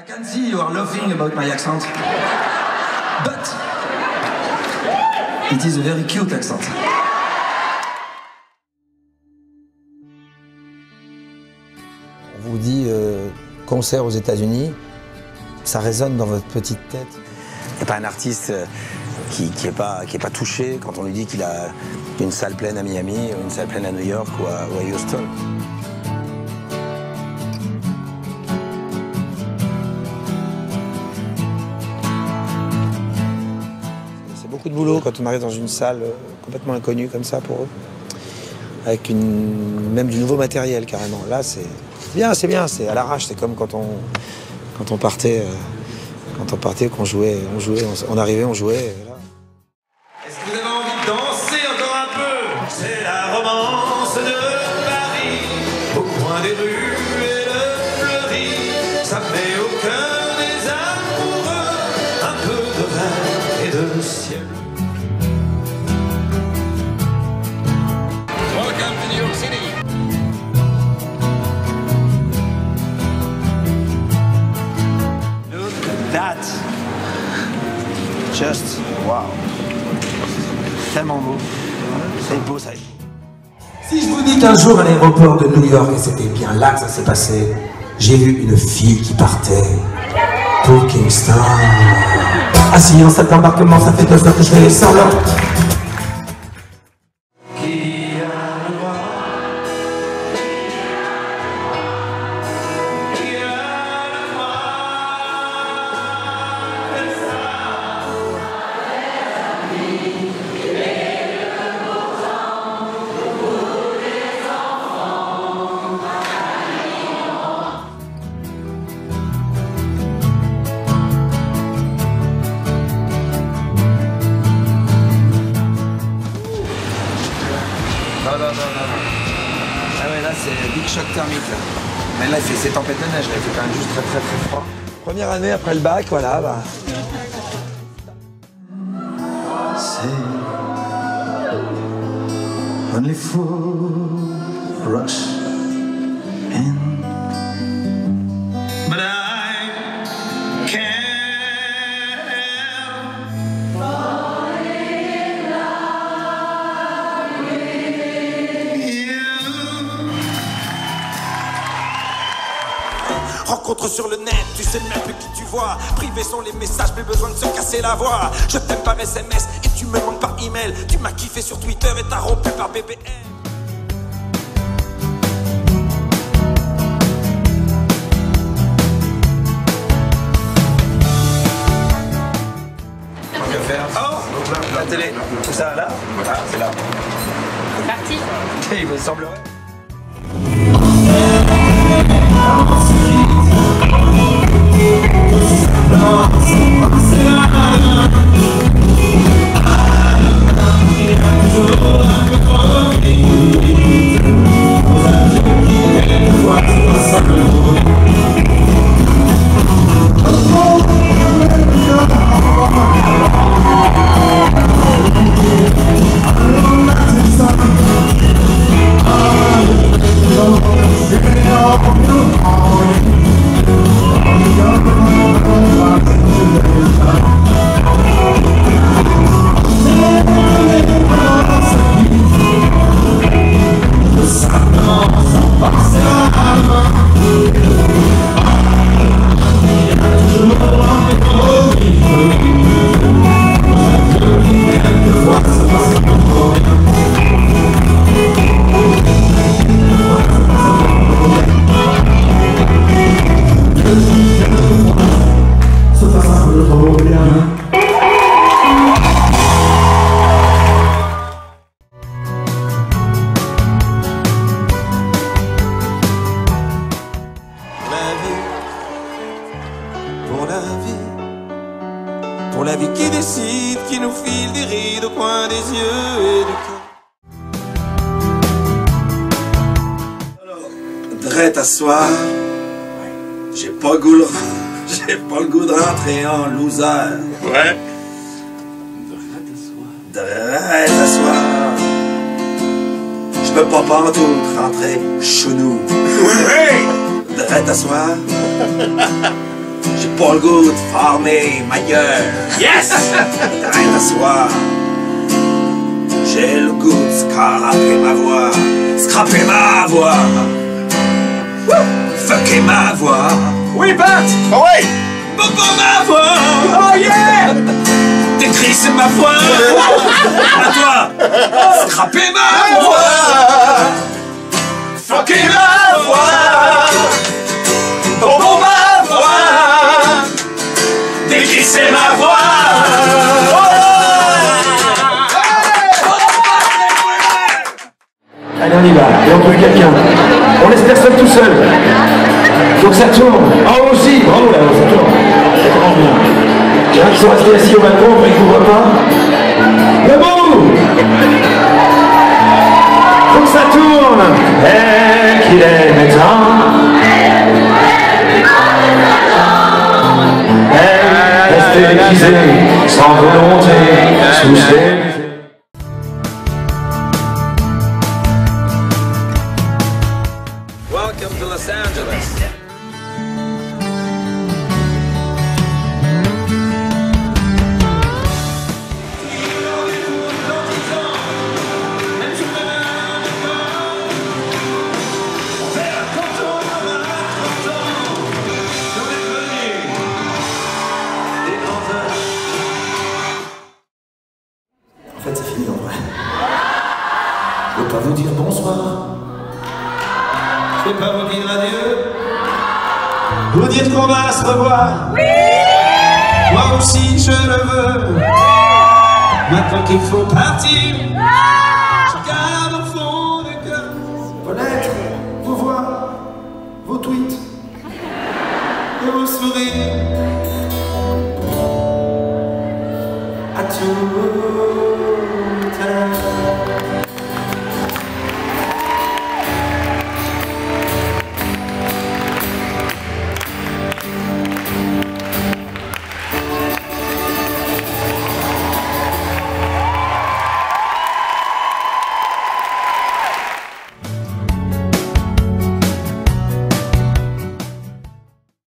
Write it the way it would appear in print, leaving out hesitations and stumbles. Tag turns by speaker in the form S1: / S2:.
S1: I can see you are laughing about my accent, but it is a very cute accent.
S2: On vous dit concert aux États-Unis, ça résonne dans votre petite tête. Il n'y a pas un artiste qui est pas touché quand on lui dit qu'il a une salle pleine à Miami, une salle pleine à New York ou à Houston. C'est beaucoup de boulot quand on arrive dans une salle complètement inconnue comme ça pour eux, avec même du nouveau matériel carrément. Là, c'est bien, c'est à l'arrache. C'est comme quand on partait, qu'on jouait, on arrivait, on jouait. Et là.
S3: Est-ce que vous avez envie de danser encore un peu? C'est la romance de Paris, au coin des rues et le fleuri. Ça met au cœur des amoureux un peu de rêve et de ciel. Welcome to New York City.
S1: That, just wow, tellement beau, c'est beau ça. Si je vous dis qu'un jour à l'aéroport de New York, et c'était bien là que ça s'est passé, j'ai vu une fille qui partait pour Kingston. Assis en cet embarquement, ça fait 2 heures que je vais sans l'or.
S2: Non. Ah ouais, là c'est big choc thermique là. Mais là c'est tempête de neige, là, il fait quand même juste très froid. Première année après le bac, voilà. Bah.
S1: C'est only fools rush in,
S3: But I can't.
S4: Rencontre sur le net, tu sais même plus qui tu vois. Privés sont les messages, plus besoin de se casser la voix. Je t'aime par SMS et tu me manques par email. Tu m'as kiffé sur Twitter et t'as rompu par BBM.
S2: Que faire? Oh, la télé. Tout ça là? Voilà, c'est là.
S5: C'est parti.
S2: Il me semblerait.
S4: Pour la vie qui décide, qui nous file des rides au coin des yeux et du cœur.
S1: Drette à soir, j'ai pas le goût de rentrer en loser.
S4: Ouais.
S1: Drette à soir, je peux pas pantoute rentrer chez nous. Drette à soir,
S4: pas le goût de former ma gueule. Yes! Rien à soir. J'ai le goût de scraper ma voix. Scraper ma voix. Fucker ma voix.
S5: Oui, Pat!
S4: Oh oui! Bobo ma voix!
S5: Oh yeah!
S4: T'écris c'est ma voix! À toi! Scraper ma voix! Fucker ma voix! Bobo ma voix! T'écris c'est ma voix!
S1: Allez, on y va. Et on trouve quelqu'un. On laisse personne tout seul. Donc ça tourne. En haut aussi. Bravo là-haut, ça tourne. Ça commence bien. Il y en a qui sont restés assis au balcon, mais ils ne voient pas. Debout. Faut que ça tourne. Et qu'il est méchant. Restez déguisés, sans volonté, sous ses...
S3: Welcome to Los Angeles.
S1: En fait, c'est fini en vrai. Je ne vais pas vous dire bonsoir. Je ne vais pas vous dire adieu. Vous dire qu'on va se revoir. Oui! Moi aussi, je le veux. Oui! Maintenant qu'il faut partir, je garde au fond du cœur vos lettres, vos voix, vos tweets et vos sourires. À tous.